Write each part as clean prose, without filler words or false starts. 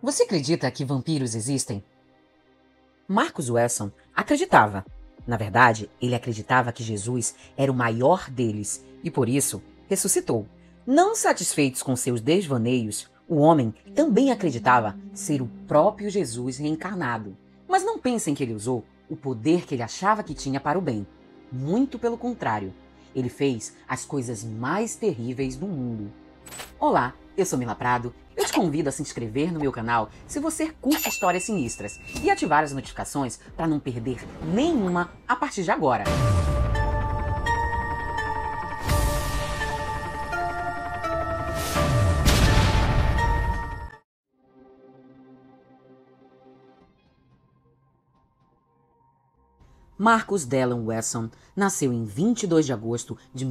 Você acredita que vampiros existem? Marcus Wesson acreditava. Na verdade, ele acreditava que Jesus era o maior deles e, por isso, ressuscitou. Não satisfeitos com seus desvaneios, o homem também acreditava ser o próprio Jesus reencarnado. Mas não pensem que ele usou o poder que ele achava que tinha para o bem. Muito pelo contrário, ele fez as coisas mais terríveis do mundo. Olá, eu sou Mila Prado. Eu te convido a se inscrever no meu canal se você curte histórias sinistras e ativar as notificações para não perder nenhuma a partir de agora. Marcus Dallin Wesson nasceu em 22 de agosto de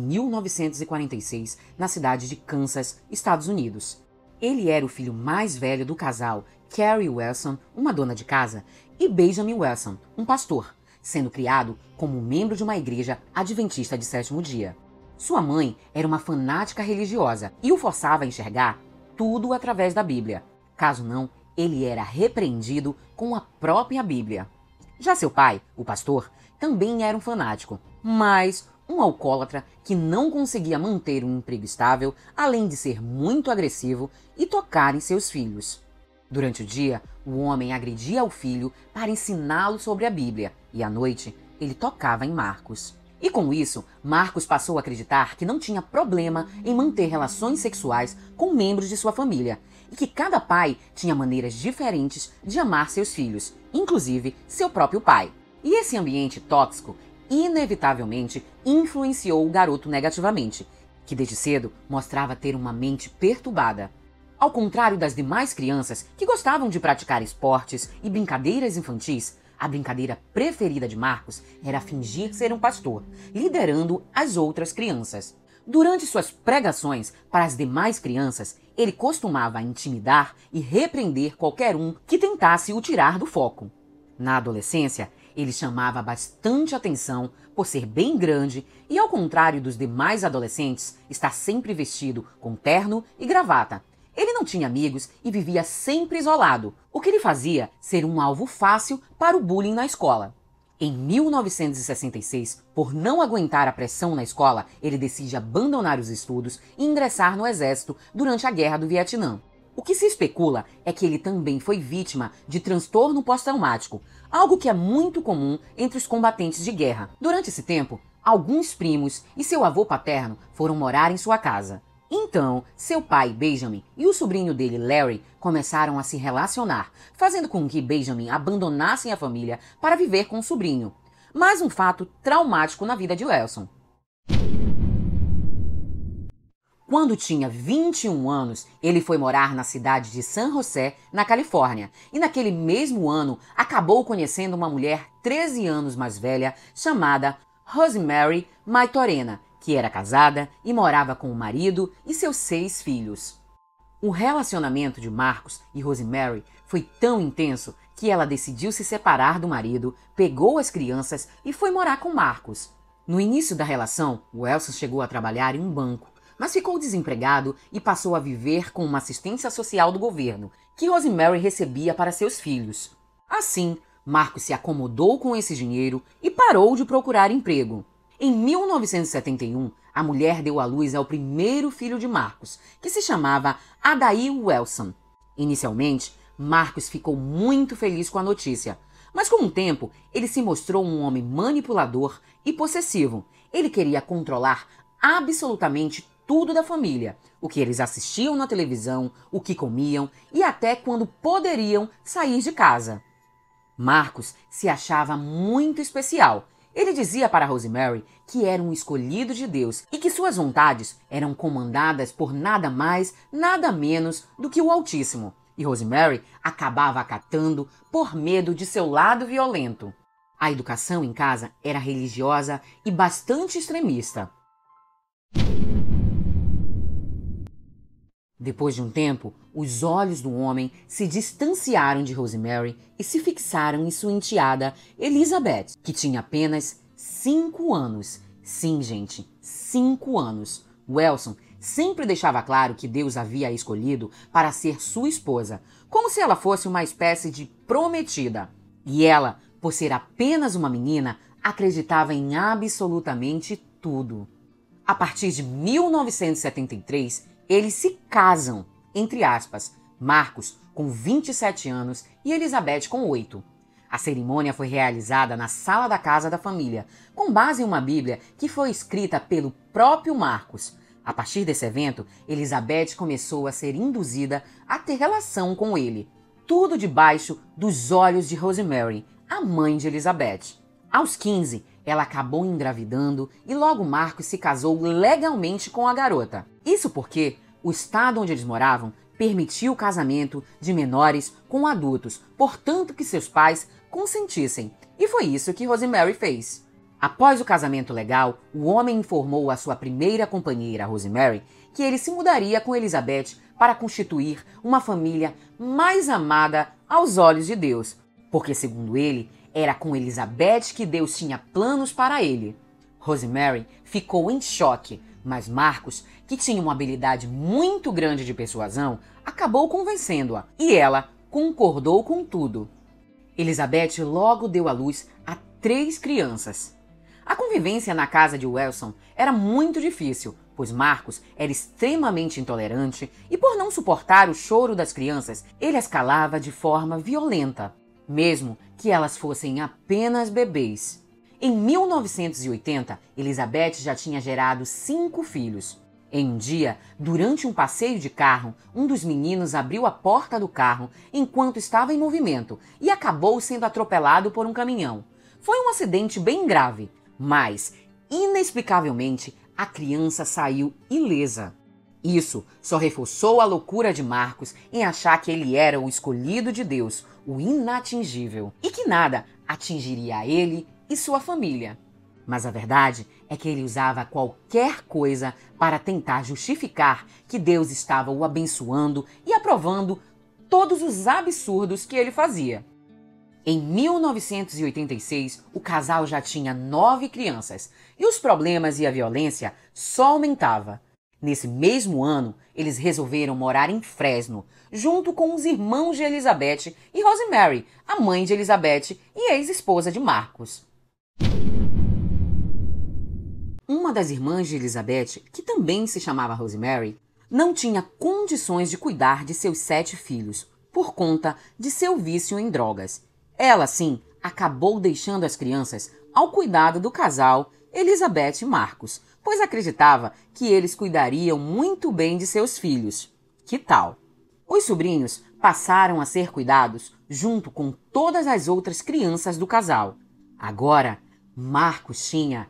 1946 na cidade de Kansas, Estados Unidos. Ele era o filho mais velho do casal Carrie Wesson, uma dona de casa, e Benjamin Wesson, um pastor, sendo criado como membro de uma igreja adventista de sétimo dia. Sua mãe era uma fanática religiosa e o forçava a enxergar tudo através da Bíblia. Caso não, ele era repreendido com a própria Bíblia. Já seu pai, o pastor, também era um fanático, mas um alcoólatra que não conseguia manter um emprego estável, além de ser muito agressivo e tocar em seus filhos. Durante o dia, o homem agredia o filho para ensiná-lo sobre a Bíblia e à noite ele tocava em Marcus. E com isso, Marcus passou a acreditar que não tinha problema em manter relações sexuais com membros de sua família e que cada pai tinha maneiras diferentes de amar seus filhos, inclusive seu próprio pai. E esse ambiente tóxico inevitavelmente influenciou o garoto negativamente, que desde cedo mostrava ter uma mente perturbada. Ao contrário das demais crianças que gostavam de praticar esportes e brincadeiras infantis, a brincadeira preferida de Marcus era fingir ser um pastor, liderando as outras crianças. Durante suas pregações para as demais crianças, ele costumava intimidar e repreender qualquer um que tentasse o tirar do foco. Na adolescência, ele chamava bastante atenção por ser bem grande e, ao contrário dos demais adolescentes, estar sempre vestido com terno e gravata. Ele não tinha amigos e vivia sempre isolado, o que lhe fazia ser um alvo fácil para o bullying na escola. Em 1966, por não aguentar a pressão na escola, ele decide abandonar os estudos e ingressar no exército durante a Guerra do Vietnã. O que se especula é que ele também foi vítima de transtorno pós-traumático, algo que é muito comum entre os combatentes de guerra. Durante esse tempo, alguns primos e seu avô paterno foram morar em sua casa. Então, seu pai, Benjamin, e o sobrinho dele, Larry, começaram a se relacionar, fazendo com que Benjamin abandonasse a família para viver com o sobrinho. Mais um fato traumático na vida de Wesson. Quando tinha 21 anos, ele foi morar na cidade de San José, na Califórnia, e naquele mesmo ano acabou conhecendo uma mulher 13 anos mais velha chamada Rosemary Maitorena, que era casada e morava com o marido e seus 6 filhos. O relacionamento de Marcus e Rosemary foi tão intenso que ela decidiu se separar do marido, pegou as crianças e foi morar com Marcus. No início da relação, Wesson chegou a trabalhar em um banco, mas ficou desempregado e passou a viver com uma assistência social do governo, que Rosemary recebia para seus filhos. Assim, Marcus se acomodou com esse dinheiro e parou de procurar emprego. Em 1971, a mulher deu à luz ao primeiro filho de Marcus, que se chamava Adair Wesson. Inicialmente, Marcus ficou muito feliz com a notícia, mas com o tempo, ele se mostrou um homem manipulador e possessivo. Ele queria controlar absolutamente tudo da família, o que eles assistiam na televisão, o que comiam e até quando poderiam sair de casa. Marcus se achava muito especial. Ele dizia para Rosemary que era um escolhido de Deus e que suas vontades eram comandadas por nada mais, nada menos do que o Altíssimo. E Rosemary acabava acatando por medo de seu lado violento. A educação em casa era religiosa e bastante extremista. Depois de um tempo, os olhos do homem se distanciaram de Rosemary e se fixaram em sua enteada Elizabeth, que tinha apenas 5 anos. Sim, gente, 5 anos. Wesson sempre deixava claro que Deus havia a escolhido para ser sua esposa, como se ela fosse uma espécie de prometida. E ela, por ser apenas uma menina, acreditava em absolutamente tudo. A partir de 1973, eles se casam, entre aspas, Marcos com 27 anos e Elizabeth com 8. A cerimônia foi realizada na sala da casa da família, com base em uma Bíblia que foi escrita pelo próprio Marcos. A partir desse evento, Elizabeth começou a ser induzida a ter relação com ele. Tudo debaixo dos olhos de Rosemary, a mãe de Elizabeth. Aos 15, ela acabou engravidando e logo Marcos se casou legalmente com a garota. Isso porque o estado onde eles moravam permitia o casamento de menores com adultos, portanto que seus pais consentissem. E foi isso que Rosemary fez. Após o casamento legal, o homem informou a sua primeira companheira, Rosemary, que ele se mudaria com Elizabeth para constituir uma família mais amada aos olhos de Deus, porque, segundo ele, era com Elizabeth que Deus tinha planos para ele. Rosemary ficou em choque, mas Marcos, que tinha uma habilidade muito grande de persuasão, acabou convencendo-a, e ela concordou com tudo. Elizabeth logo deu à luz a 3 crianças. A convivência na casa de Wilson era muito difícil, pois Marcos era extremamente intolerante e, por não suportar o choro das crianças, ele as calava de forma violenta, mesmo que elas fossem apenas bebês. Em 1980, Elizabeth já tinha gerado 5 filhos. Em um dia, durante um passeio de carro, um dos meninos abriu a porta do carro enquanto estava em movimento e acabou sendo atropelado por um caminhão. Foi um acidente bem grave, mas, inexplicavelmente, a criança saiu ilesa. Isso só reforçou a loucura de Marcos em achar que ele era o escolhido de Deus, o inatingível, e que nada atingiria ele e sua família. Mas a verdade é que ele usava qualquer coisa para tentar justificar que Deus estava o abençoando e aprovando todos os absurdos que ele fazia. Em 1986, o casal já tinha 9 crianças e os problemas e a violência só aumentavam. Nesse mesmo ano, eles resolveram morar em Fresno, junto com os irmãos de Elizabeth e Rosemary, a mãe de Elizabeth e ex-esposa de Marcos. Uma das irmãs de Elizabeth, que também se chamava Rosemary, não tinha condições de cuidar de seus 7 filhos, por conta de seu vício em drogas. Ela, sim, acabou deixando as crianças ao cuidado do casal Elizabeth e Marcos, pois acreditava que eles cuidariam muito bem de seus filhos. Que tal? Os sobrinhos passaram a ser cuidados junto com todas as outras crianças do casal. Agora, Marcos tinha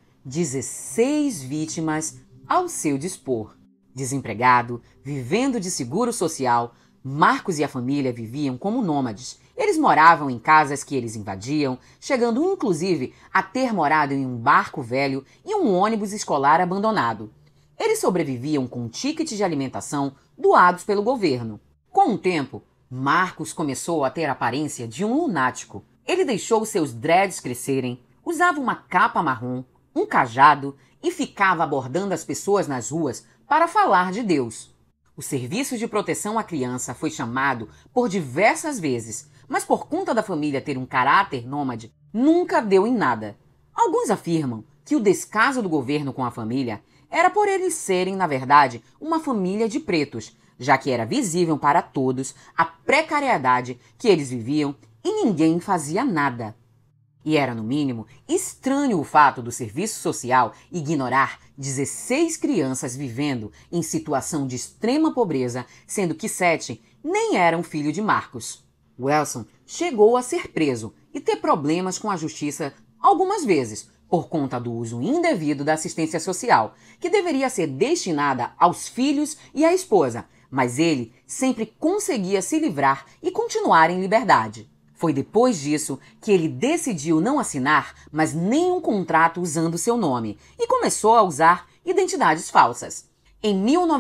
16 vítimas ao seu dispor. Desempregado, vivendo de seguro social, Marcos e a família viviam como nômades. Eles moravam em casas que eles invadiam, chegando inclusive a ter morado em um barco velho e um ônibus escolar abandonado. Eles sobreviviam com tickets de alimentação doados pelo governo. Com o tempo, Marcos começou a ter a aparência de um lunático. Ele deixou seus dreads crescerem, usava uma capa marrom, um cajado e ficava abordando as pessoas nas ruas para falar de Deus. O Serviço de Proteção à Criança foi chamado por diversas vezes, mas por conta da família ter um caráter nômade, nunca deu em nada. Alguns afirmam que o descaso do governo com a família era por eles serem, na verdade, uma família de pretos, já que era visível para todos a precariedade que eles viviam e ninguém fazia nada. E era, no mínimo, estranho o fato do serviço social ignorar 16 crianças vivendo em situação de extrema pobreza, sendo que 7 nem eram filho de Marcos. Wilson chegou a ser preso e ter problemas com a justiça algumas vezes, por conta do uso indevido da assistência social, que deveria ser destinada aos filhos e à esposa, mas ele sempre conseguia se livrar e continuar em liberdade. Foi depois disso que ele decidiu não assinar mais nenhum contrato usando seu nome e começou a usar identidades falsas. Em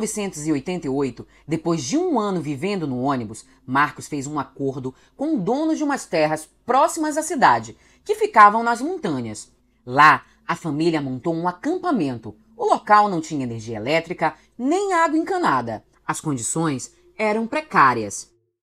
1988, depois de um ano vivendo no ônibus, Marcos fez um acordo com o dono de umas terras próximas à cidade, que ficavam nas montanhas. Lá, a família montou um acampamento, O local não tinha energia elétrica nem água encanada. As condições eram precárias.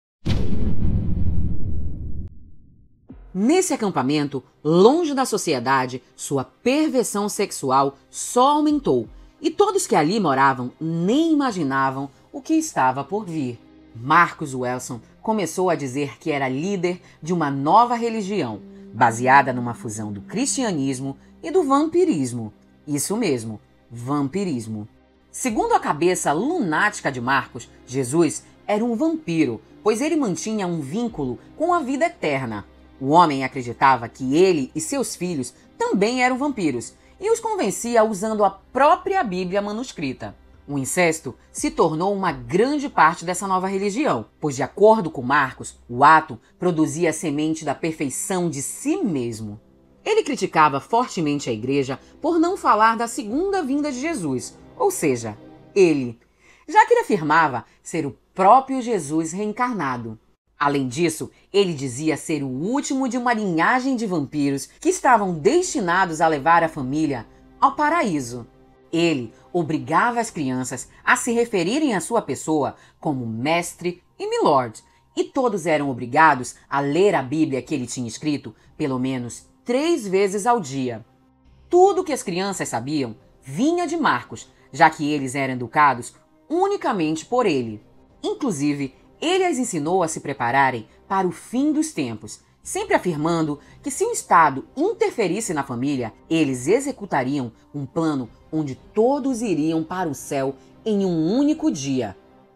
Nesse acampamento, longe da sociedade, sua perversão sexual só aumentou, e todos que ali moravam nem imaginavam o que estava por vir. Marcus Welson começou a dizer que era líder de uma nova religião, baseada numa fusão do cristianismo e do vampirismo. Isso mesmo, vampirismo. Segundo a cabeça lunática de Marcos, Jesus era um vampiro, pois ele mantinha um vínculo com a vida eterna. O homem acreditava que ele e seus filhos também eram vampiros e os convencia usando a própria Bíblia manuscrita. O incesto se tornou uma grande parte dessa nova religião, pois, de acordo com Marcos, o ato produzia a semente da perfeição de si mesmo. Ele criticava fortemente a igreja por não falar da segunda vinda de Jesus, ou seja, ele, já que ele afirmava ser o próprio Jesus reencarnado. Além disso, ele dizia ser o último de uma linhagem de vampiros que estavam destinados a levar a família ao paraíso. Ele obrigava as crianças a se referirem à sua pessoa como mestre e milord, e todos eram obrigados a ler a Bíblia que ele tinha escrito pelo menos 3 vezes ao dia. Tudo que as crianças sabiam vinha de Marcos, já que eles eram educados unicamente por ele. Inclusive, ele as ensinou a se prepararem para o fim dos tempos, sempre afirmando que se o Estado interferisse na família, eles executariam um plano onde todos iriam para o céu em um único dia.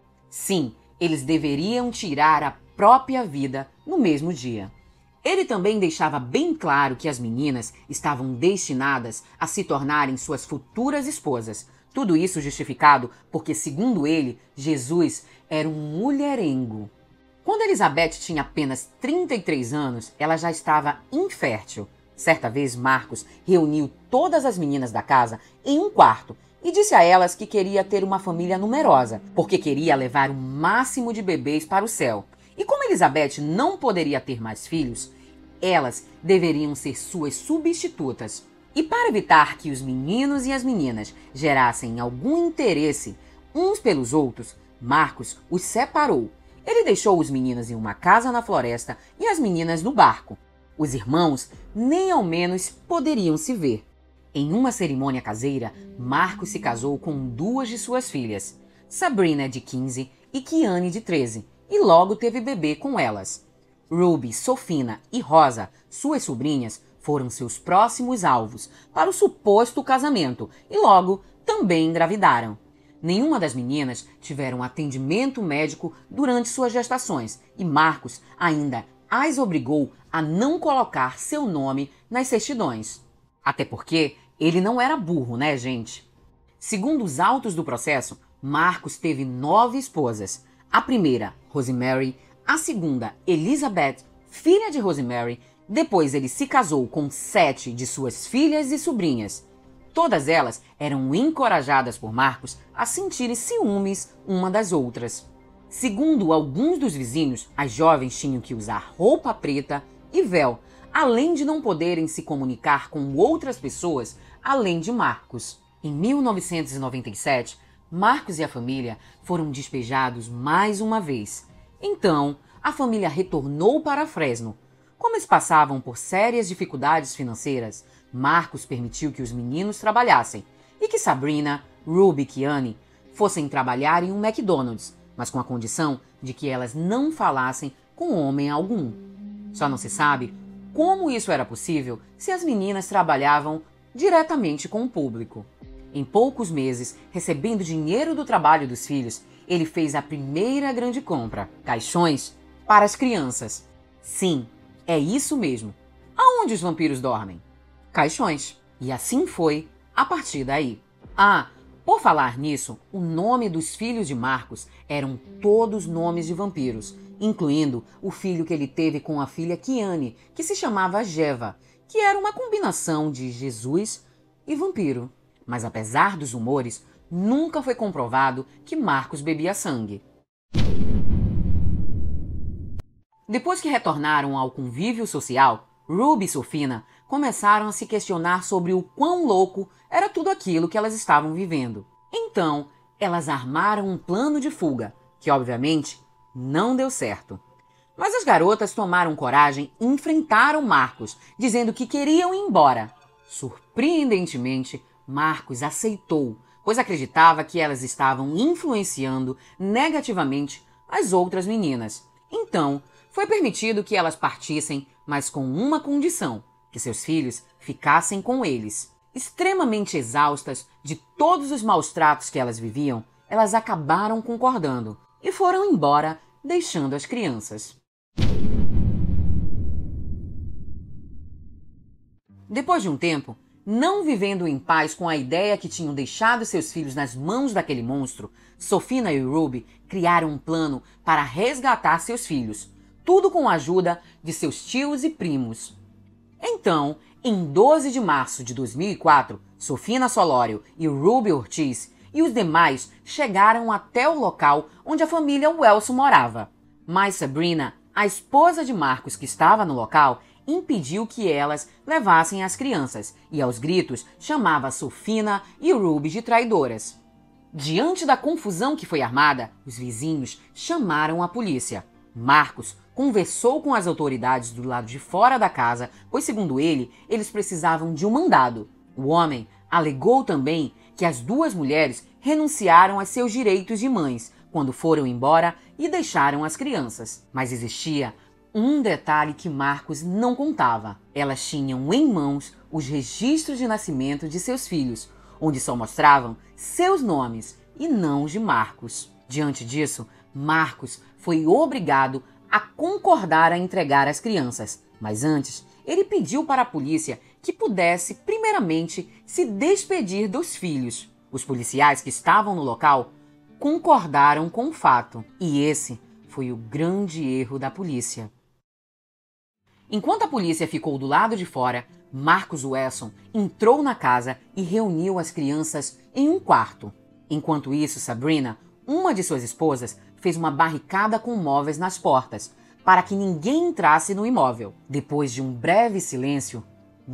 Sim, eles deveriam tirar a própria vida no mesmo dia. Ele também deixava bem claro que as meninas estavam destinadas a se tornarem suas futuras esposas. Tudo isso justificado porque, segundo ele, Jesus era um mulherengo. Quando Elizabeth tinha apenas 33 anos, ela já estava infértil. Certa vez, Marcos reuniu todas as meninas da casa em um quarto e disse a elas que queria ter uma família numerosa, porque queria levar o máximo de bebês para o céu. E como Elizabeth não poderia ter mais filhos, elas deveriam ser suas substitutas. E para evitar que os meninos e as meninas gerassem algum interesse uns pelos outros, Marcos os separou. Ele deixou os meninos em uma casa na floresta e as meninas no barco. Os irmãos nem ao menos poderiam se ver. Em uma cerimônia caseira, Marcos se casou com 2 de suas filhas, Sabrina, de 15, e Kiane, de 13, e logo teve bebê com elas. Ruby, Sofina e Rosa, suas sobrinhas, foram seus próximos alvos para o suposto casamento e logo também engravidaram. Nenhuma das meninas tiveram atendimento médico durante suas gestações e Marcos ainda as obrigou a não colocar seu nome nas certidões. Até porque ele não era burro, né, gente? Segundo os autos do processo, Marcos teve 9 esposas. A primeira, Rosemary, a segunda, Elizabeth, filha de Rosemary. Depois ele se casou com 7 de suas filhas e sobrinhas. Todas elas eram encorajadas por Marcos a sentirem ciúmes uma das outras. Segundo alguns dos vizinhos, as jovens tinham que usar roupa preta e véu, além de não poderem se comunicar com outras pessoas além de Marcos. Em 1997, Marcos e a família foram despejados mais uma vez. Então, a família retornou para Fresno. Como eles passavam por sérias dificuldades financeiras, Marcos permitiu que os meninos trabalhassem e que Sabrina, Ruby e Kiane fossem trabalhar em um McDonald's, mas com a condição de que elas não falassem com homem algum. Só não se sabe como isso era possível se as meninas trabalhavam diretamente com o público. Em poucos meses, recebendo dinheiro do trabalho dos filhos, ele fez a primeira grande compra: caixões para as crianças. Sim, é isso mesmo. Aonde os vampiros dormem? Caixões. E assim foi a partir daí. Ah, por falar nisso, o nome dos filhos de Marcos eram todos nomes de vampiros, incluindo o filho que ele teve com a filha Kiane, que se chamava Geva, que era uma combinação de Jesus e vampiro. Mas apesar dos rumores, nunca foi comprovado que Marcos bebia sangue. Depois que retornaram ao convívio social, Ruby e Sofina começaram a se questionar sobre o quão louco era tudo aquilo que elas estavam vivendo. Então, elas armaram um plano de fuga, que obviamente não deu certo. Mas as garotas tomaram coragem e enfrentaram Marcos, dizendo que queriam ir embora. Surpreendentemente, Marcos aceitou, pois acreditava que elas estavam influenciando negativamente as outras meninas. Então, foi permitido que elas partissem, mas com uma condição: que seus filhos ficassem com eles. Extremamente exaustas de todos os maus tratos que elas viviam, elas acabaram concordando e foram embora, deixando as crianças. Depois de um tempo, não vivendo em paz com a ideia que tinham deixado seus filhos nas mãos daquele monstro, Sofina e Ruby criaram um plano para resgatar seus filhos, tudo com a ajuda de seus tios e primos. Então, em 12 de março de 2004, Sofina Solório e Ruby Ortiz e os demais chegaram até o local onde a família Welson morava. Mas Sabrina, a esposa de Marcos que estava no local, impediu que elas levassem as crianças e, aos gritos, chamava Sofina e Ruby de traidoras. Diante da confusão que foi armada, os vizinhos chamaram a polícia. Marcos conversou com as autoridades do lado de fora da casa, pois, segundo ele, eles precisavam de um mandado. O homem alegou também que as duas mulheres renunciaram a seus direitos de mães quando foram embora e deixaram as crianças. Mas existia um detalhe que Marcos não contava. Elas tinham em mãos os registros de nascimento de seus filhos, onde só mostravam seus nomes e não os de Marcos. Diante disso, Marcos foi obrigado a concordar a entregar as crianças, mas antes ele pediu para a polícia que pudesse primeiramente se despedir dos filhos. Os policiais que estavam no local concordaram com o fato, e esse foi o grande erro da polícia. Enquanto a polícia ficou do lado de fora, Marcos Welson entrou na casa e reuniu as crianças em um quarto. Enquanto isso, Sabrina, uma de suas esposas, fez uma barricada com móveis nas portas, para que ninguém entrasse no imóvel. Depois de um breve silêncio,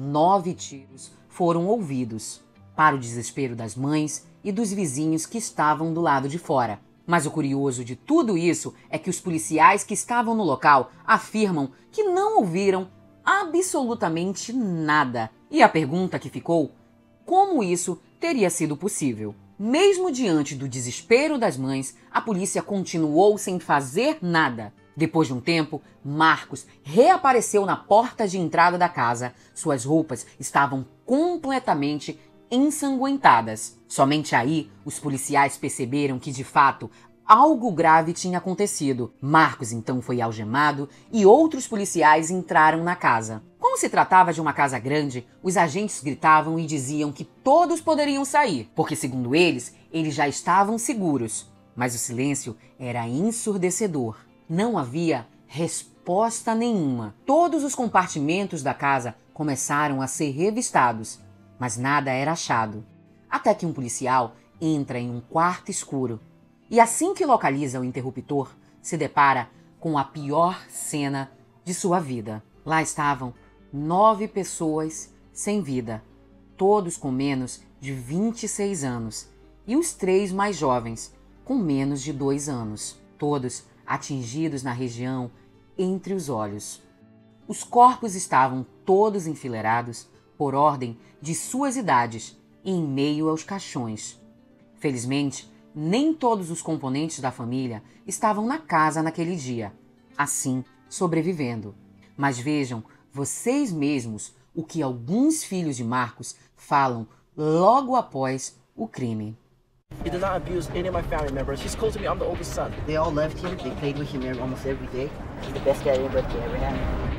9 tiros foram ouvidos, para o desespero das mães e dos vizinhos que estavam do lado de fora. Mas o curioso de tudo isso é que os policiais que estavam no local afirmam que não ouviram absolutamente nada. E a pergunta que ficou: como isso teria sido possível? Mesmo diante do desespero das mães, a polícia continuou sem fazer nada. Depois de um tempo, Marcos reapareceu na porta de entrada da casa. Suas roupas estavam completamente ensanguentadas. Somente aí, os policiais perceberam que, de fato, algo grave tinha acontecido. Marcos então foi algemado e outros policiais entraram na casa. Como se tratava de uma casa grande, os agentes gritavam e diziam que todos poderiam sair, porque, segundo eles já estavam seguros. Mas o silêncio era ensurdecedor. Não havia resposta nenhuma. Todos os compartimentos da casa começaram a ser revistados, mas nada era achado. Até que um policial entra em um quarto escuro e, assim que localiza o interruptor, se depara com a pior cena de sua vida. Lá estavam 9 pessoas sem vida, todos com menos de 26 anos, e os 3 mais jovens, com menos de 2 anos, todos atingidos na região entre os olhos. Os corpos estavam todos enfileirados por ordem de suas idades e em meio aos caixões. Felizmente, nem todos os componentes da família estavam na casa naquele dia, assim sobrevivendo. Mas vejam vocês mesmos o que alguns filhos de Marcos falam logo após o crime. He does not abuse any of my family members. He's close to me. I'm the oldest son. They all loved him. They played with him almost every day. He's the best guy anybody could ever have.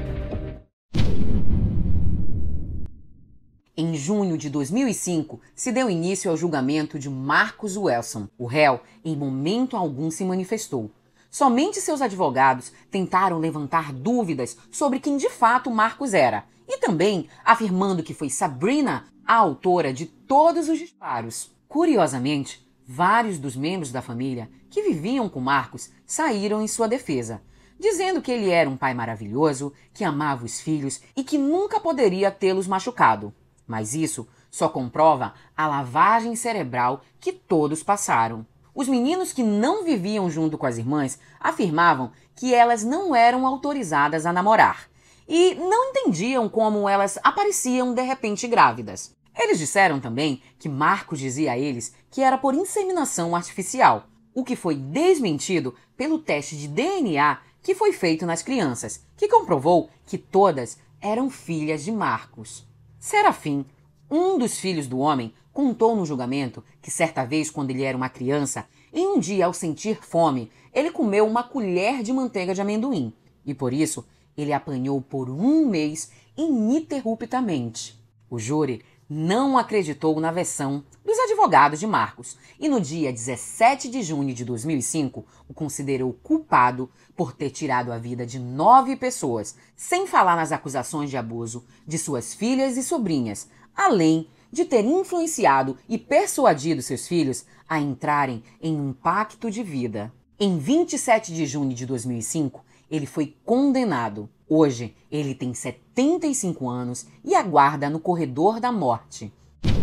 Em junho de 2005, se deu início ao julgamento de Marcos Welson. O réu, em momento algum, se manifestou. Somente seus advogados tentaram levantar dúvidas sobre quem de fato Marcos era, e também afirmando que foi Sabrina a autora de todos os disparos. Curiosamente, vários dos membros da família que viviam com Marcos saíram em sua defesa. dizendo que ele era um pai maravilhoso, que amava os filhos e que nunca poderia tê-los machucado. Mas isso só comprova a lavagem cerebral que todos passaram. Os meninos que não viviam junto com as irmãs afirmavam que elas não eram autorizadas a namorar e não entendiam como elas apareciam de repente grávidas. Eles disseram também que Marcos dizia a eles que era por inseminação artificial, o que foi desmentido pelo teste de DNA que foi feito nas crianças, que comprovou que todas eram filhas de Marcos. Serafim, um dos filhos do homem, contou no julgamento que certa vez, quando ele era uma criança, em um dia ao sentir fome, ele comeu uma colher de manteiga de amendoim e por isso ele apanhou por 1 mês ininterruptamente. O júri não acreditou na versão dos advogados de Marcos e no dia 17 de junho de 2005 o considerou culpado por ter tirado a vida de 9 pessoas, sem falar nas acusações de abuso de suas filhas e sobrinhas, além de ter influenciado e persuadido seus filhos a entrarem em um pacto de vida. Em 27 de junho de 2005, ele foi condenado. Hoje, ele tem 75 anos e aguarda no corredor da morte.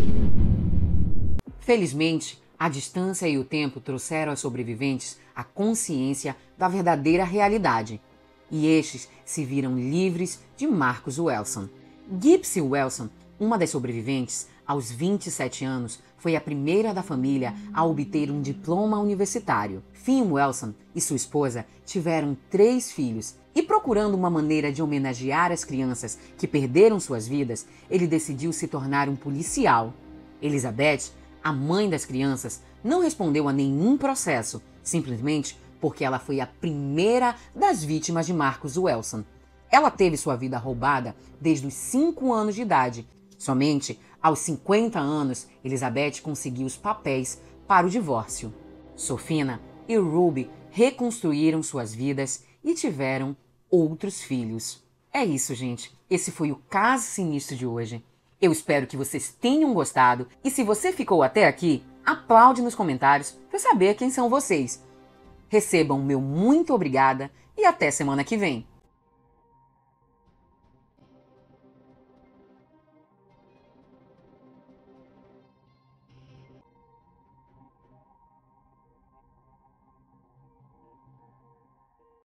Felizmente, a distância e o tempo trouxeram aos sobreviventes a consciência da verdadeira realidade. E estes se viram livres de Marcus Welson. Gypsy Welson, uma das sobreviventes, aos 27 anos, foi a primeira da família a obter um diploma universitário. Finn Welson e sua esposa tiveram 3 filhos e, procurando uma maneira de homenagear as crianças que perderam suas vidas, ele decidiu se tornar um policial. Elizabeth, a mãe das crianças, não respondeu a nenhum processo, simplesmente porque ela foi a primeira das vítimas de Marcus Welson. Ela teve sua vida roubada desde os 5 anos de idade. Somente aos 50 anos, Elizabeth conseguiu os papéis para o divórcio. Sofina e Ruby reconstruíram suas vidas e tiveram outros filhos. É isso, gente. Esse foi o caso sinistro de hoje. Eu espero que vocês tenham gostado e se você ficou até aqui, aplaude nos comentários para eu saber quem são vocês. Recebam o meu muito obrigada e até semana que vem.